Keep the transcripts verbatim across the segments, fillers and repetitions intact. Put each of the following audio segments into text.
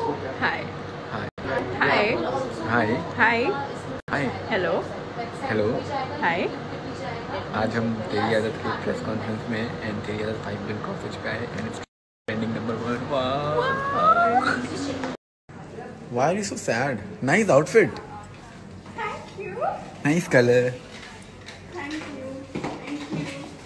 Hi. Hi. Hi. Hi. Hi. Hi. Hello. Hello. Hi. आज हम तेरी आदत के प्रेस कॉन्फ्रेंस में एंड तेरी आदत फाइव मिनट का हो चुका है and it's trending number one. Why are you so sad? Nice outfit. Thank you. Nice color. Thank you. Thank you.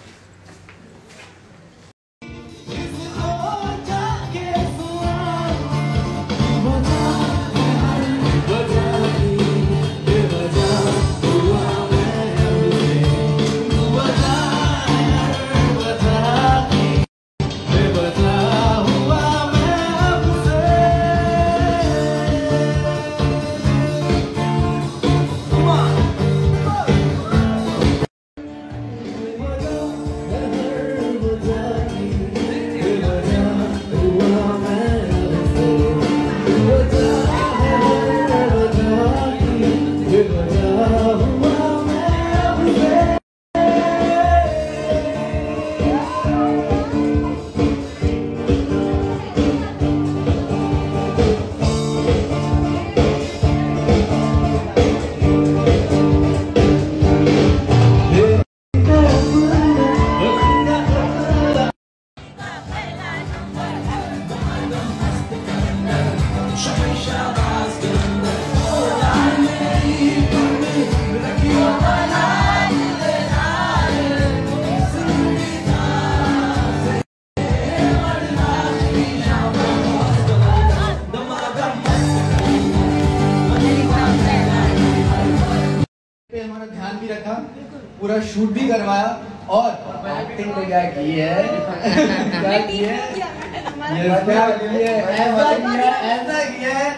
हमारा ध्यान भी रखा, पूरा शूट भी करवाया और एक्टिंग में क्या की है क्या की है ये क्या की है ऐसा किया ऐसा किया है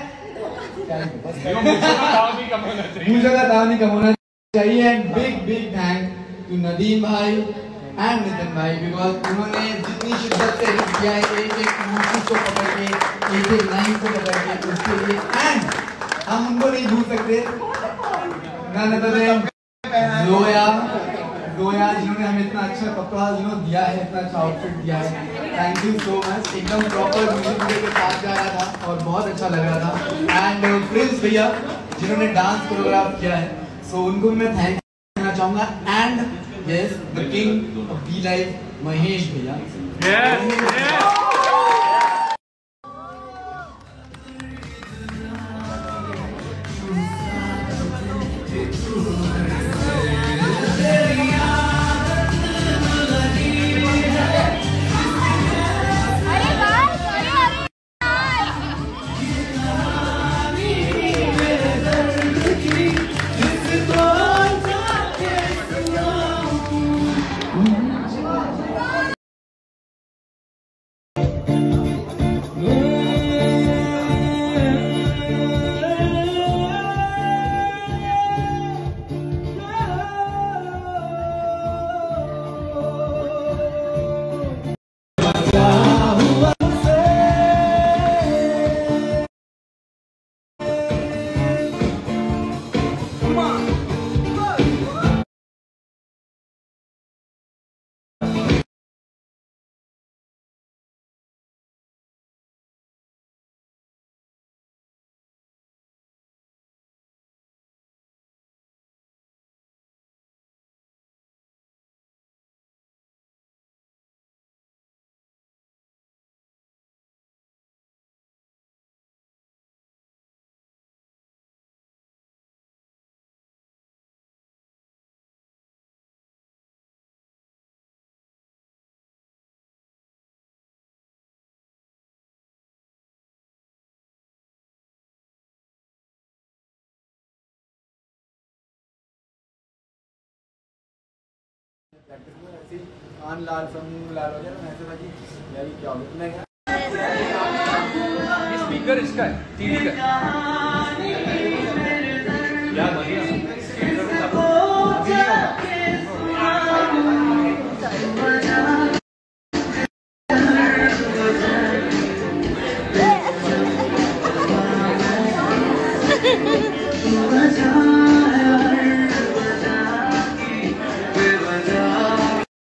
मुझे का दाम नहीं कमाना चाहिए. And big big thank to Nadeem भाई एंड नितिन भाई बिकॉज उन्होंने जितनी शिद्दत से हिट किया है एक एक मूवी को पकड़ के एक एक लाइन को पकड़ के उसके लिए एंड हम उनको नहीं भूल सकते जोया जोया जिन्होंने हमें इतना अच्छा कपड़ा जिन्होंने दिया है, इतना अच्छा आउटफिट दिया है. Thank you so much. एकदम प्रॉपर म्यूजिक वीडियो के साथ जा रहा था और बहुत अच्छा लग रहा था. एंड प्रिंस भैया जिन्होंने डांस कोरियोग्राफ किया है, सो उनको मैं थैंक करना चाहूँगा. And yes the king of B life Mahesh भैया. कान लाल समूह लाल हो जाए ऐसा था कि यार क्या हो गया. स्पीकर इसका है टीवी का.